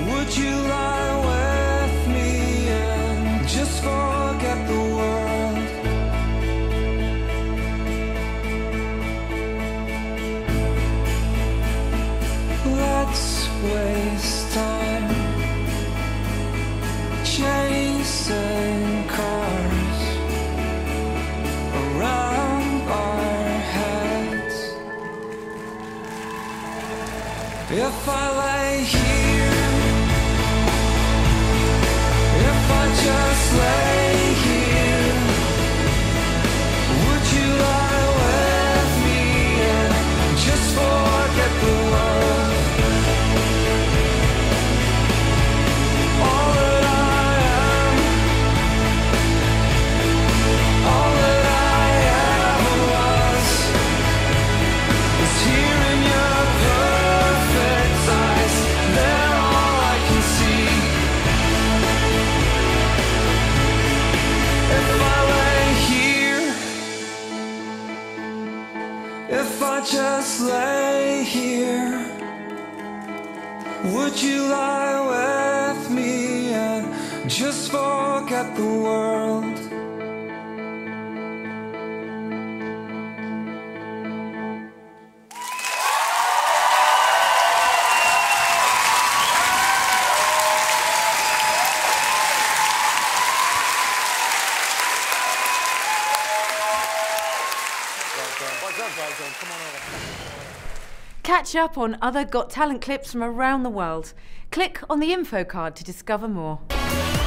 Would you lie with me and just forget the world? Let's waste time chasing cars around our heads. If I lay here, if I just lay here, would you lie with me and just forget the world? All that I am, all that I ever was, is here in your perfect eyes. They're all I can see. If I lay here, if I just lay here, would you lie with me and just forget the world? Catch up on other Got Talent clips from around the world. Click on the info card to discover more.